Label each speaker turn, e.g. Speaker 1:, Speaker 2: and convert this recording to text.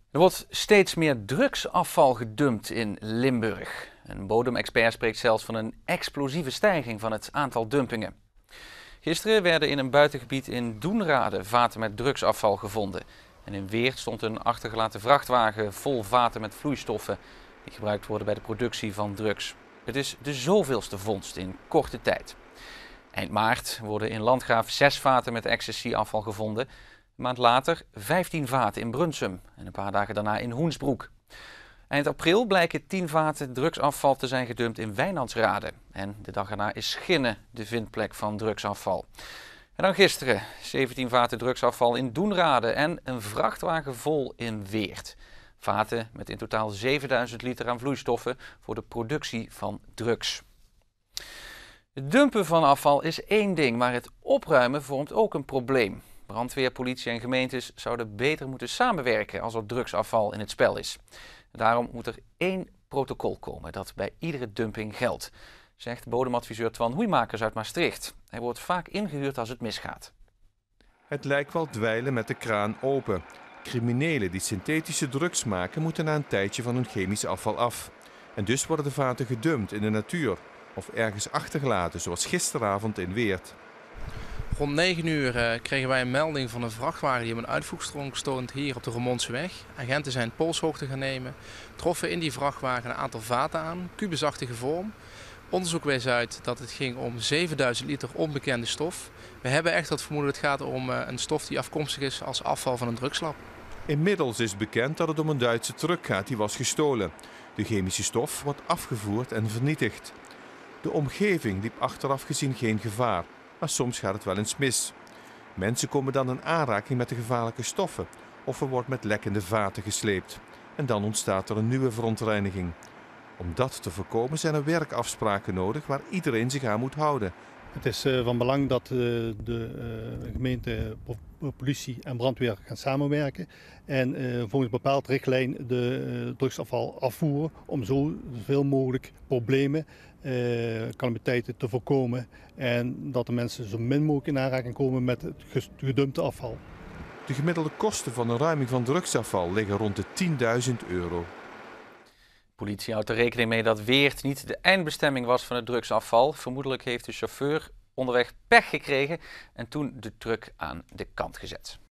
Speaker 1: Er wordt steeds meer drugsafval gedumpt in Limburg. Een bodemexpert spreekt zelfs van een explosieve stijging van het aantal dumpingen. Gisteren werden in een buitengebied in Doenrade vaten met drugsafval gevonden. En in Weert stond een achtergelaten vrachtwagen vol vaten met vloeistoffen die gebruikt worden bij de productie van drugs. Het is de zoveelste vondst in korte tijd. Eind maart worden in Landgraaf 6 vaten met ecstasy-afval gevonden. Een maand later 15 vaten in Brunsum en een paar dagen daarna in Hoensbroek. Eind april blijken 10 vaten drugsafval te zijn gedumpt in Wijnandsrade. En de dag erna is Schinnen de vindplek van drugsafval. En dan gisteren 17 vaten drugsafval in Doenrade en een vrachtwagen vol in Weert. Vaten met in totaal 7000 liter aan vloeistoffen voor de productie van drugs. Het dumpen van afval is één ding, maar het opruimen vormt ook een probleem. Brandweer, politie en gemeentes zouden beter moeten samenwerken als er drugsafval in het spel is. Daarom moet er één protocol komen dat bij iedere dumping geldt, zegt bodemadviseur Twan Hoeimakers uit Maastricht. Hij wordt vaak ingehuurd als het misgaat.
Speaker 2: Het lijkt wel dweilen met de kraan open. Criminelen die synthetische drugs maken moeten na een tijdje van hun chemisch afval af. En dus worden de vaten gedumpt in de natuur of ergens achtergelaten, zoals gisteravond in Weert.
Speaker 3: Rond 9 uur kregen wij een melding van een vrachtwagen die op een uitvoegstrook stond hier op de Remonseweg. Agenten zijn polshoogte gaan nemen, troffen in die vrachtwagen een aantal vaten aan, kubusachtige vorm. Onderzoek wees uit dat het ging om 7000 liter onbekende stof. We hebben echt het vermoeden dat het gaat om een stof die afkomstig is als afval van een drugslab.
Speaker 2: Inmiddels is bekend dat het om een Duitse truck gaat die was gestolen. De chemische stof wordt afgevoerd en vernietigd. De omgeving liep achteraf gezien geen gevaar, maar soms gaat het wel eens mis. Mensen komen dan in aanraking met de gevaarlijke stoffen of er wordt met lekkende vaten gesleept. En dan ontstaat er een nieuwe verontreiniging. Om dat te voorkomen zijn er werkafspraken nodig waar iedereen zich aan moet houden.
Speaker 4: Het is van belang dat de gemeente, politie en brandweer gaan samenwerken en volgens een bepaald richtlijn de drugsafval afvoeren om zoveel mogelijk problemen, calamiteiten te voorkomen en dat de mensen zo min mogelijk in aanraking komen met het gedumpte afval.
Speaker 2: De gemiddelde kosten van een ruiming van drugsafval liggen rond de €10.000.
Speaker 1: Politie houdt er rekening mee dat Weert niet de eindbestemming was van het drugsafval. Vermoedelijk heeft de chauffeur onderweg pech gekregen en toen de truck aan de kant gezet.